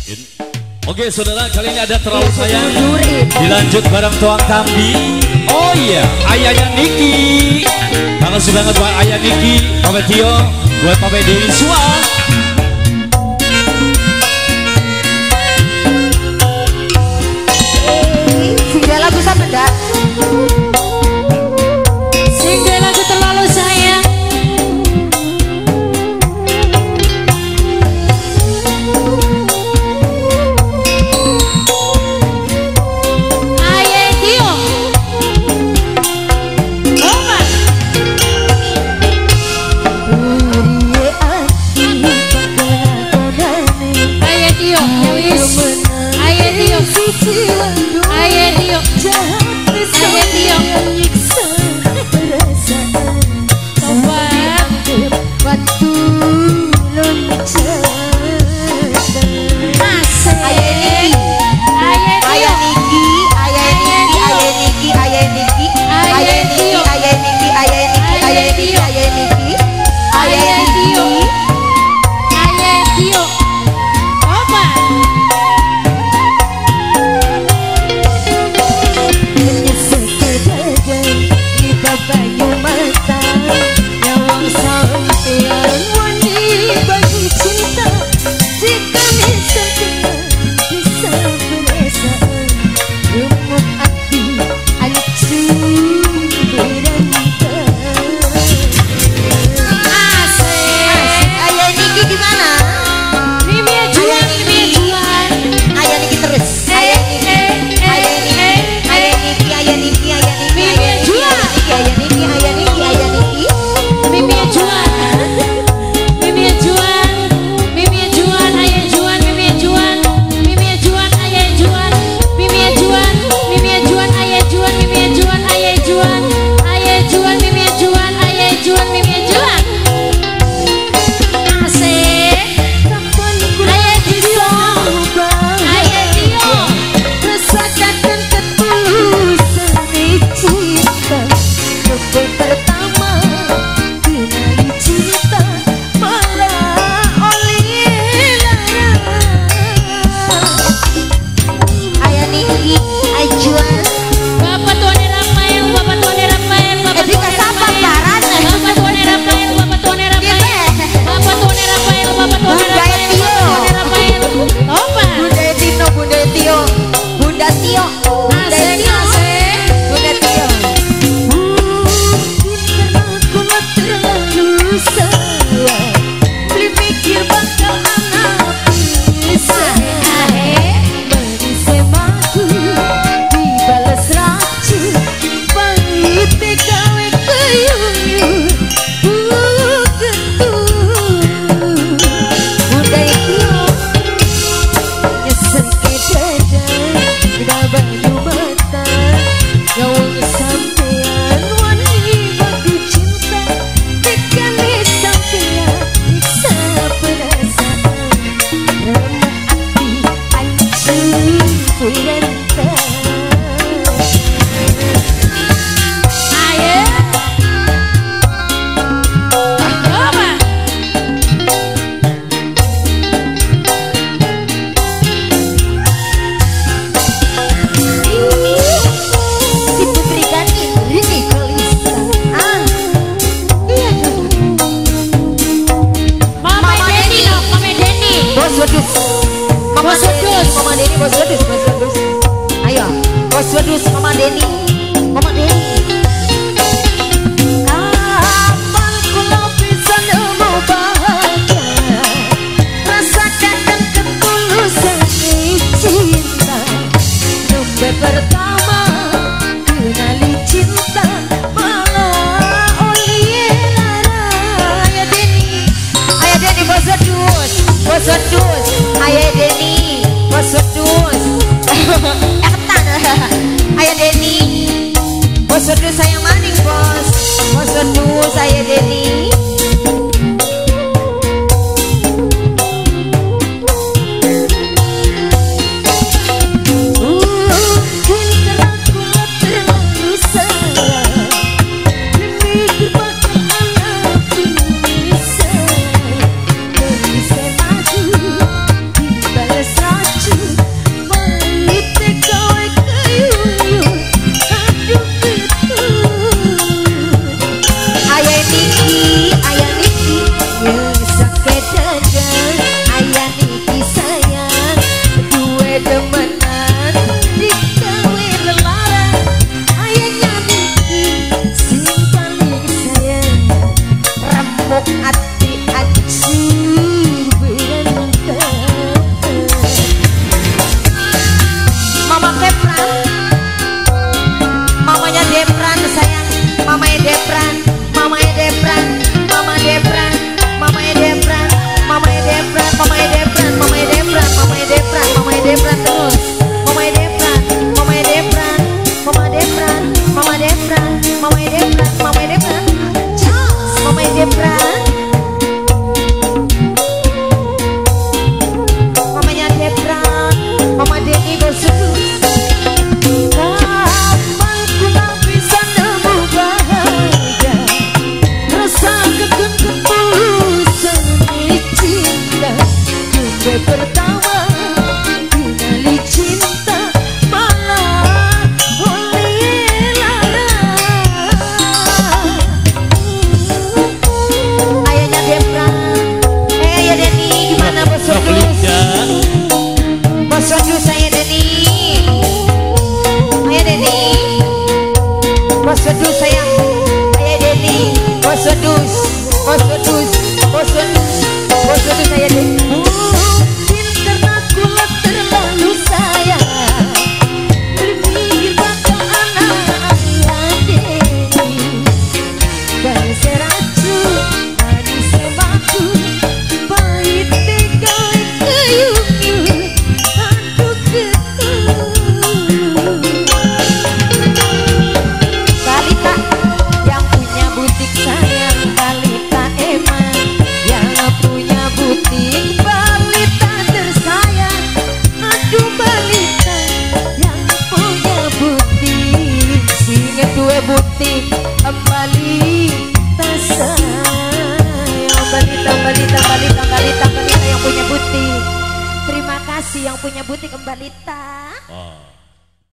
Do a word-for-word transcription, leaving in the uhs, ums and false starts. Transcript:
Oke saudara, kali ini ada terlalu sayang. Dilanjut bareng tuang tambi. Oh iya, ayahnya Niki. Makasih banget buat ayah Niki, Papa Tio, buat Papa Dewi Sua. Singgah lagu sama enggak? Singgah lagu terlalu sayang. Bye. gue pertama kenali cinta malah oleh lara. Ayahnya Debra, eh ayah Deni gimana bos Odus? Bos Odus saya Deni, ayah Deni, bos Odus sayang, ayah Deni, bos Odus, bos Odus, bos Odus, bos Odus saya Deni. Butik balita sayang, balita balita balita balita balita yang punya butik. Terima kasih yang punya butik balita. Oh.